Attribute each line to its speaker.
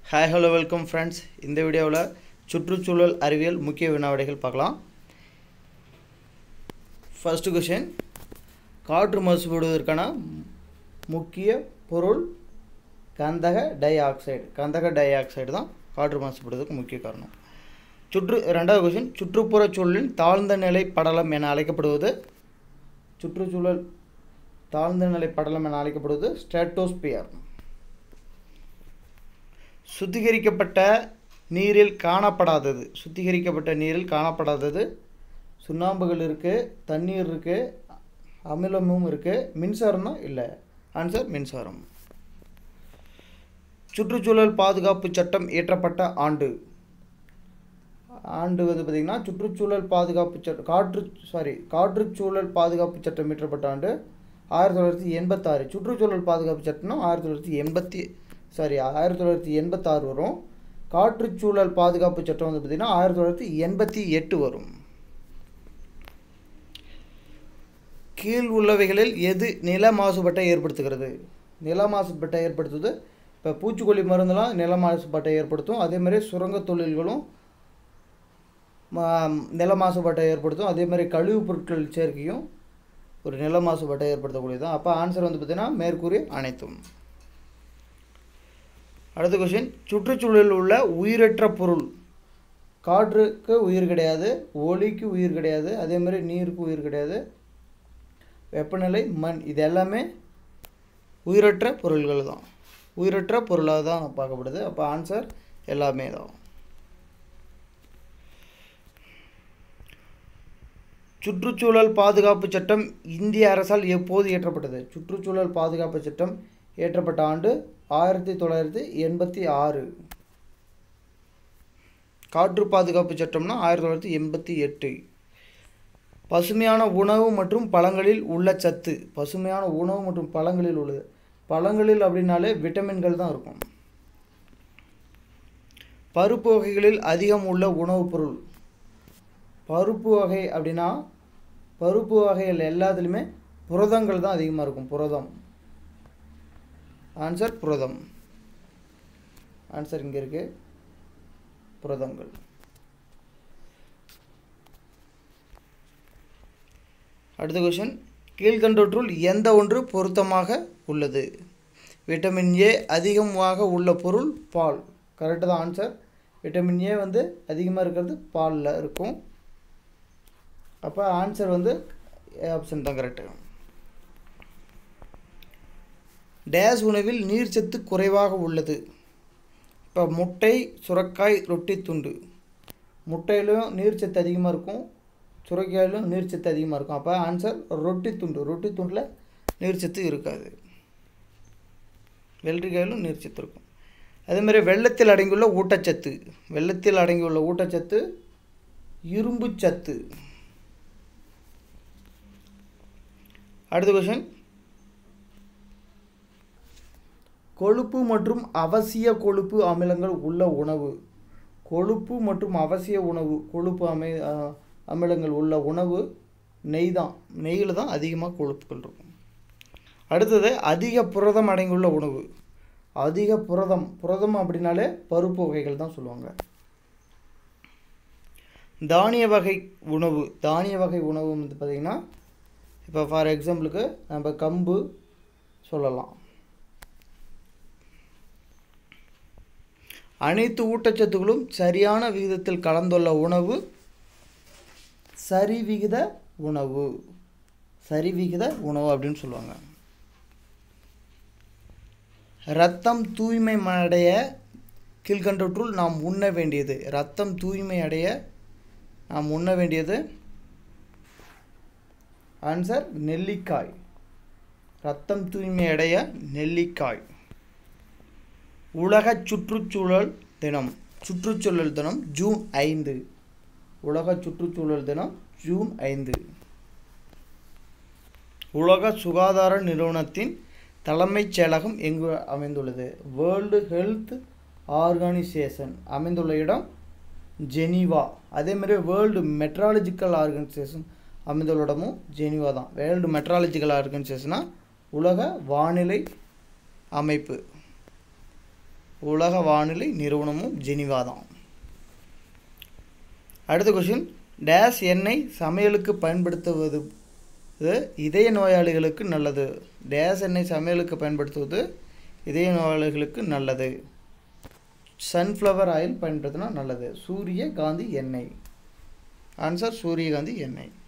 Speaker 1: Hi, hello, welcome friends. இந்த வீடியோவில் சுற்றுச்சூழல் அறிவியல் முக்கிய வினாவிடைகள் பார்க்கலாம். First question, காற்று மாசுபடுவதற்கான முக்கிய பொருள் கந்தக டை ஆக்சைடு. கந்தக டை ஆக்சைடு தான் காற்று மாசுபடுவதற்கு முக்கிய காரணம். ரெண்டாவது கொஸ்டின், சுற்றுப்புற சூழலின் தாழ்ந்த நிலை படலம் என அழைக்கப்படுவது சுற்றுச்சூழல் தாழ்ந்த நிலை படலம் என அழைக்கப்படுவது ஸ்ட்ராட்டோஸ்பியர். சுத்திகரிக்கப்பட்ட நீரில் காணப்படாதது சுண்ணாம்புகள் இருக்குது, தண்ணீர் இருக்குது, அமிலமும் இருக்குது, மின்சாரம்னா இல்லை. ஆன்சர் மின்சாரம். சுற்றுச்சூழல் பாதுகாப்பு சட்டம் இயற்றப்பட்ட ஆண்டு வந்து பார்த்திங்கன்னா சுற்றுச்சூழல் பாதுகாப்பு சட்டம் காற்றுச்சூழல் பாதுகாப்பு சட்டம் இயற்றப்பட்ட ஆண்டு 1986. சுற்றுச்சூழல் பாதுகாப்பு சட்டம்னா 1986 வரும். காற்றுச்சூழல் பாதுகாப்பு சட்டம் வந்து பார்த்திங்கன்னா 1988 வரும். கீழ் உள்ளவைகளில் எது நில மாசுபாட்டை ஏற்படுத்துகிறது? நில மாசுபாட்டை ஏற்படுத்துவது இப்போ பூச்சிக்கொல்லி மருந்தெல்லாம் நில மாசுபாட்டை ஏற்படுத்தும். அதேமாதிரி சுரங்க தொழில்களும் நில மாசுபாட்டை ஏற்படுத்தும். அதேமாதிரி கழிவுப் பொருட்கள் சேர்க்கையும் ஒரு நில மாசுபாட்டை ஏற்படுத்தக்கூடியது தான். அப்போ ஆன்சர் வந்து பார்த்திங்கன்னா மேற்கூறிய அனைத்தும். அடுத்த கொஸ்டின், சுற்றுச்சூழலில் உள்ள உயிரற்ற பொருள். காற்றுக்கு உயிர் கிடையாது, ஒளிக்கு உயிர் கிடையாது, அதேமாதிரி நீருக்கு உயிர் கிடையாது, வெப்பநிலை, மண், இது எல்லாமே உயிரற்ற பொருள்கள் தான். உயிரற்ற பொருளாக தான் பார்க்கப்படுது. அப்போ ஆன்சர் எல்லாமே தான். சுற்றுச்சூழல் பாதுகாப்பு சட்டம் இந்திய அரசால் எப்போது இயற்றப்பட்டது? சுற்றுச்சூழல் பாதுகாப்பு சட்டம் இயற்றப்பட்ட ஆண்டு 1986. காற்று பாதுகாப்பு சட்டம்னா 1988. பசுமையான உணவு மற்றும் பழங்களில் உள்ள சத்து. பசுமையான உணவு மற்றும் பழங்களில் உள்ளது. பழங்களில் அப்படின்னாலே விட்டமின்கள் தான் இருக்கும். பருப்பு வகைகளில் அதிகம் உள்ள உணவுப் பொருள். பருப்பு வகை அப்படின்னா பருப்பு வகைகள் எல்லாத்துலேயுமே புரதங்கள் தான் அதிகமாக இருக்கும். புரதம். ஆன்சர் புரதம். ஆன்சர் இங்கே இருக்கு, புரதங்கள். அடுத்த கொஸ்டின், கீழ்கண்டவற்றுள் எந்த ஒன்று பொருத்தமாக உள்ளது? விட்டமின் ஏ அதிகமாக உள்ள பொருள் பால். கரெக்டு தான் ஆன்சர். விட்டமின் ஏ வந்து அதிகமாக இருக்கிறது பாலில் இருக்கும். அப்போ ஆன்சர் வந்து ஆப்ஷன் தான் கரெக்டு. டேஸ் உணவில் நீர்ச்சத்து குறைவாக உள்ளது. இப்போ முட்டை, சுரைக்காய், ரொட்டி துண்டு. முட்டையிலும் நீர்ச்சத்து அதிகமாக இருக்கும், சுரைக்காயிலும் நீர்ச்சத்து அதிகமாக இருக்கும். அப்போ ஆன்சர் ரொட்டி துண்டு. ரொட்டி துண்டில் நீர்ச்சத்து இருக்காது. வெள்ளரிக்காயிலும் நீர்ச்சத்து இருக்கும். அதேமாதிரி வெள்ளத்தில் அடங்கியுள்ள ஊட்டச்சத்து. வெள்ளத்தில் அடங்கியுள்ள ஊட்டச்சத்து இரும்பு சத்து. அடுத்த கொஸ்டின், கொழுப்பு மற்றும் அவசிய கொழுப்பு அமிலங்கள் உள்ள உணவு. கொழுப்பு மற்றும் அவசிய உணவு கொழுப்பு அமிலங்கள் உள்ள உணவு நெய் தான். நெய்யில் தான் அதிகமாக கொழுப்புகள் இருக்கும். அடுத்தது அதிக புரதம் அடங்கியுள்ள உணவு. அதிக புரதம் அப்படின்னாலே பருப்பு வகைகள் தான் சொல்லுவாங்க. தானிய வகை உணவு. தானிய வகை உணவு வந்து பார்த்திங்கன்னா இப்போ ஃபார் எக்ஸாம்பிளுக்கு நம்ம கம்பு சொல்லலாம். அனைத்து ஊட்டச்சத்துக்களும் சரியான விகிதத்தில் கலந்துள்ள உணவு சரிவிகித உணவு. சரிவிகித உணவு அப்படின்னு சொல்லுவாங்க. இரத்தம் தூய்மை அடைய கீழ்கண்டவற்றுள் நாம் உண்ண வேண்டியது. இரத்தம் தூய்மை அடைய நாம் உண்ண வேண்டியது ஆன்சர் நெல்லிக்காய். இரத்தம் தூய்மை அடைய நெல்லிக்காய். உலக சுற்றுச்சூழல் தினம். சுற்றுச்சூழல் தினம் ஜூன் 5. உலக சுற்றுச்சூழல் தினம் ஜூன் 5. உலக சுகாதார நிறுவனத்தின் தலைமைச் செயலகம் எங்கு அமைந்துள்ளது? வேர்ல்டு ஹெல்த் ஆர்கனைசேஷன் அமைந்துள்ள இடம் ஜெனீவா. அதேமாதிரி வேர்ல்டு மெட்ராலஜிக்கல் ஆர்கனைசேஷன் அமைந்துள்ள இடமும் ஜெனீவா தான். வேர்ல்டு மெட்ராலஜிக்கல் ஆர்கனைசேஷனா உலக வானிலை அமைப்பு. உலக வானிலை நிறுவனமும் ஜெனீவா தான். அடுத்த கொஸ்டின், டேஸ் எண்ணெய் சமையலுக்கு பயன்படுத்துவது இதய நோயாளிகளுக்கு நல்லது. டேஸ் எண்ணெய் சமையலுக்கு பயன்படுத்துவது இதய நோயாளிகளுக்கு நல்லது. சன்ஃப்ளவர் ஆயில் பயன்படுத்தினா நல்லது. சூரியகாந்தி எண்ணெய். ஆன்சர் சூரியகாந்தி எண்ணெய்.